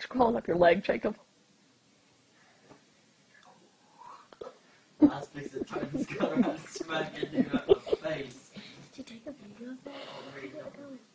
crawling up your leg, Jacob. Last piece of tone's gone around smacking you in the face. Did you take a video of that?